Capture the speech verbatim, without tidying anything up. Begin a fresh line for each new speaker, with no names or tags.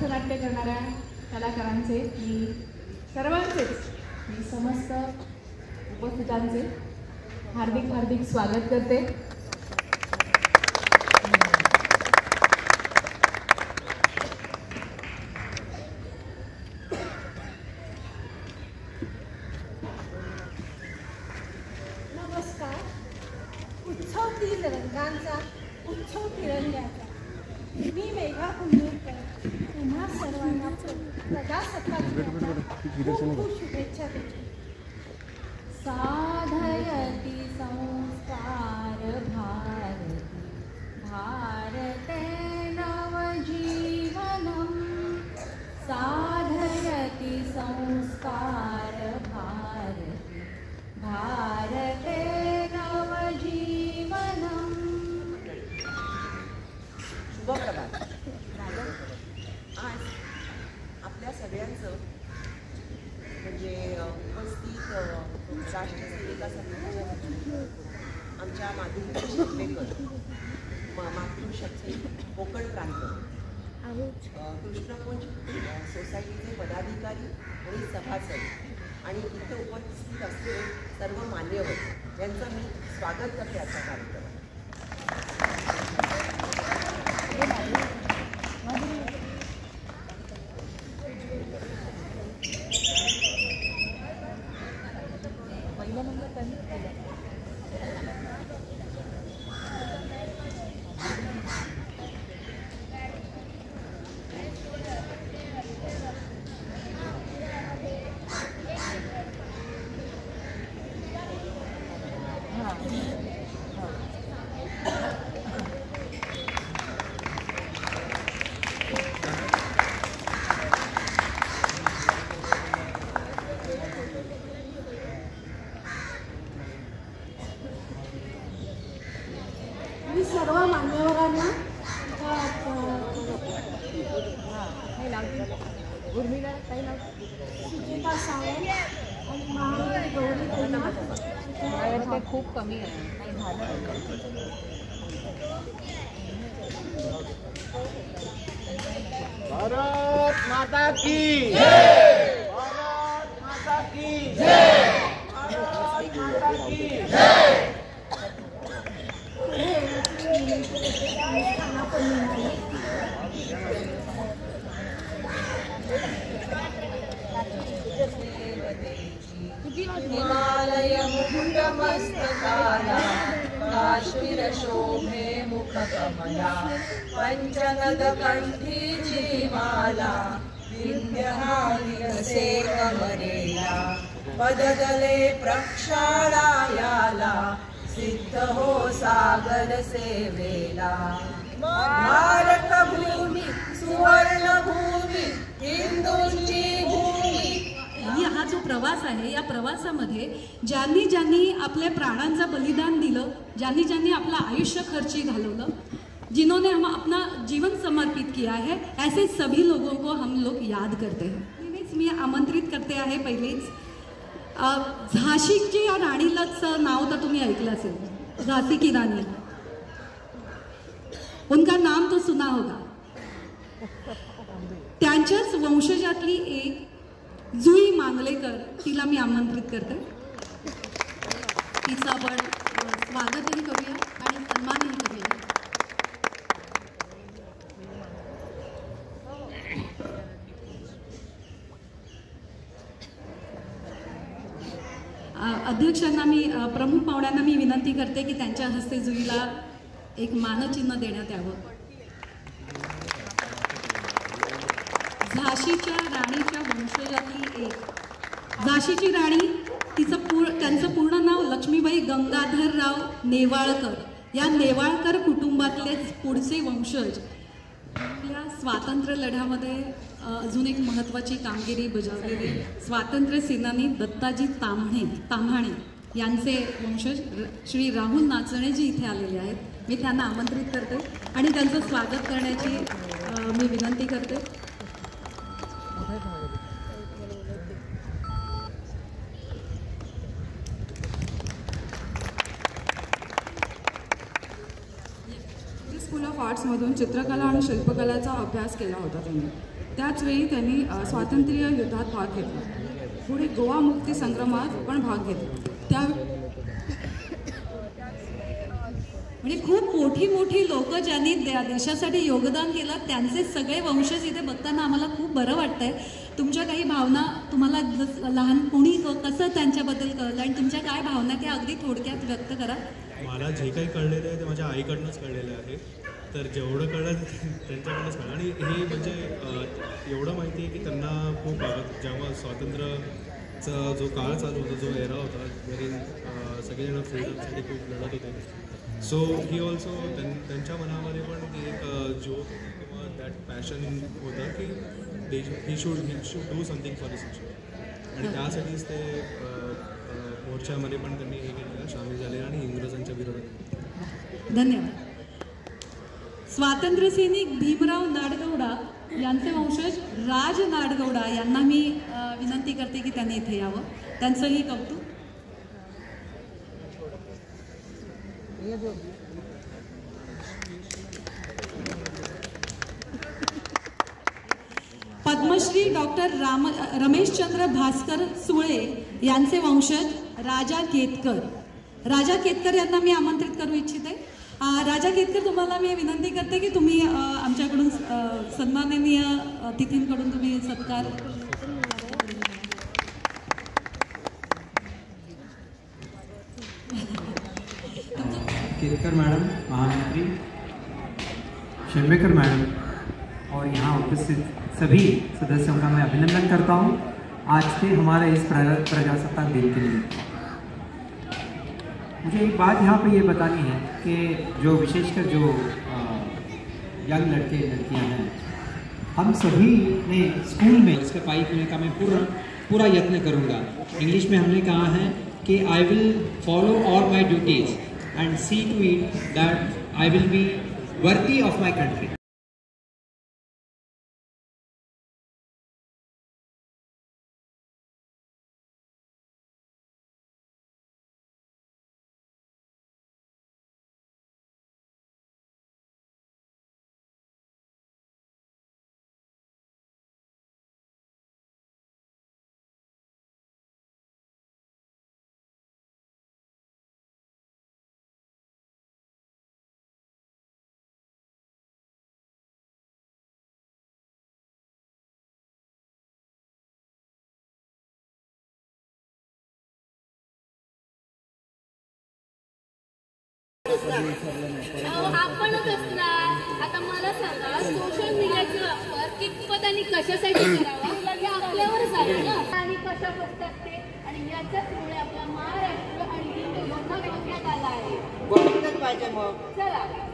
पथनाट्य करणाऱ्या कलाकारांचे मी सर्वांचेच मी समस्त उपस्थितांचे हार्दिक हार्दिक स्वागत करते।
नमस्कार। उत्सवतील रंगांचा उत्सव तिरंग्याचा मी मेघा कुंडूरकर तुम्हा सर्वांना प्रजासत्ताक दिनाच्या खूप खूप शुभेच्छा देते।
साधयति संस्कार भारती भारते नवजीवनं साधयति संस्कार भारती भारते नवजीवनं।
शुभप्रभात। आज आपल्या सगळ्यांचं म्हणजे उपस्थित राष्ट्रसेविका संघाच्या आमच्या माधुरी शिकलेकर मातृशक्ती कोकण प्रांत कृष्णकुंज सोसायटीचे पदाधिकारी आणि सभासद आणि इथं उपस्थित असलेले सर्व मान्यवर यांचं मी स्वागत करते आजच्या कार्यक्रमात।
मी सर्व मान्यवरांना सुजिता सावंत आणि महादेव गौरी त्यांना
खूप कमी आहे
भारत माता की जय, भारत माता की जय, भारत माता की जय।
हिमालय मुकुटमस्तकाला काश्मीर शोभे मुखकमला पंचनद कंठीची माला विंध्यहारिसे कमरेला पदतले प्रक्षाळायाला सिद्ध हो सागर सेवेला भारत भूमी सुवर्ण भूमी हिंदूंची भूमी।
हा जो प्रवास आहे या प्रवासामध्ये ज्यांनी ज्यांनी आपले प्राणांचं बलिदान दिलं, ज्यांनी ज्यांनी आपलं आयुष्य खर्ची घालवलं, जिन्होंने हम अपना जीवन समर्पित किया है, ऐसे सभी लोगों को हम लोग याद करते हैं। मी आमंत्रित करते आहे पहिलेच झाशीची या राणीलाच नाव तर तुम्ही ऐकलं असेल, झांसी की रानी। उनका नाम तो सुना होगा। त्यांच्याच वंशजातली एक जुई मांगलेकर तिला मी आमंत्रित करते। तिचं आपण स्वागतही करूया आणि सन्मानही करूया। अध्यक्षांना मी प्रमुख पाहुण्यांना मी विनंती करते की त्यांच्या हस्ते जुईला एक मानचिन्ह देण्यात यावं। झाशीच्या राणीच्या वंशजातली एक झाशीची राणी तिचं पूर त्यांचं पूर्ण नाव लक्ष्मीबाई गंगाधरराव नेवाळकर। या नेवाळकर कुटुंबातलेच पुढचे वंशज आपल्या स्वातंत्र्य लढ्यामध्ये अजून एक महत्त्वाची कामगिरी बजावलेले स्वातंत्र्य सेनानी दत्ताजी ताम्हाणे ताम्हाणे यांचे वंशज श्री राहुल नाचणेजी इथे आलेले आहेत। मी त्यांना आमंत्रित करते आणि त्यांचं स्वागत करण्याची मी विनंती करते।
स्कूल ऑफ आर्ट्समधून चित्रकला आणि शिल्पकलाचा अभ्यास केला होता त्यांनी। त्याचवेळी त्यांनी अ, स्वातंत्र्य युद्धात भाग घेतला. पुढे गोवा मुक्ती संग्रामात पण भाग घेतला. त्या
म्हणजे खूप मोठी मोठी लोक ज्यांनी द्या देशासाठी योगदान केलं त्यांचे सगळे वंशज इथे बघताना आम्हाला खूप बरं वाटतंय. तुमच्या काही भावना तुम्हाला जस लहान कोणी कसं त्यांच्याबद्दल कळलं आणि तुमच्या काय भावना त्या अगदी थोडक्यात व्यक्त करा.
मला जे काही कळलेलं आहे ते माझ्या आईकडनंच कळलेलं आहे. तर जेवढं कळलं ते त्यांच्याकडनंच कळलं. आणि हे म्हणजे एवढं माहिती आहे की त्यांना खूप आवडत जेव्हा स्वातंत्र्याचा जो काळ चालू होता, जो एरा होता, वरील सगळेजण फ्रीडमसाठी खूप लढत होते. सो ही ऑल्सो त्यांच्या मनामध्ये पण ती एक जोक किंवा दॅट पॅशन होतं की they he should he should do something for this nation. आणि त्यासाठीच ते मोर्चामध्ये पण त्यांनी हे केलेलं, सामील झाले आणि इंग्रजांच्या विरोधात.
धन्यवाद. स्वातंत्र्य सैनिक भीमराव नाडगौडा यांचे वंशज राज नाडगौडा यांना मी विनंती करते की त्यांनी इथे यावं. त्यांचंही कौतुक. पद्मश्री डॉक्टर राम रमेशचंद्र भास्कर सुळे यांचे वंशज राजा केतकर. राजा केतकर यांना मी आमंत्रित करू इच्छिते. राजा केतकर, तुम्हाला मी विनंती करते की तुम्ही आमच्याकडून सन्माननीय अतिथींकडून तुम्ही सत्कार.
केतकर मैडम, महामंत्री शेलवेकर मैडम और यहाँ उपस्थित सभी सदस्यों का मैं अभिनंदन करता हूँ आज के हमारे इस प्रजासत्ताक दिन के लिए। मुझे एक बात यहाँ पे ये बतानी है कि जो विशेषकर जो यंग लड़के लड़कियाँ हैं, हम सभी ने स्कूल में इसके पाई पीने का मैं पूरा पूरा यत्न करूँगा। इंग्लिश में हमने कहा है कि I will follow all my duties and see to it that I will be worthy of my country.
आपणच असणार. आता मला सांगा, सोशल मीडियाचा वापर कितपत आणि कशासाठी करावा हे आपल्यावरच आहे ना. आणि कशा बसतात ते, आणि याच्याचमुळे आपला महाराष्ट्र आणि हिंदू धर्म घेण्यात आला आहे.
पाहिजे मग
चला.